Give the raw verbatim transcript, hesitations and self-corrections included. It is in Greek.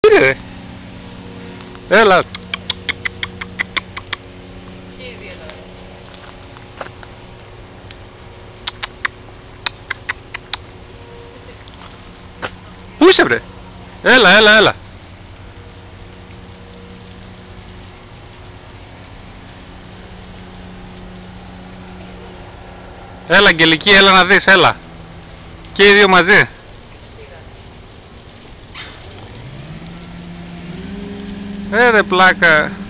Είναι. Έλα. Πού είσαι βρε? Έλα, έλα, έλα. Έλα Αγγελική, έλα να δεις, έλα. Και οι δύο μαζί. Ε, ρε πλάκα.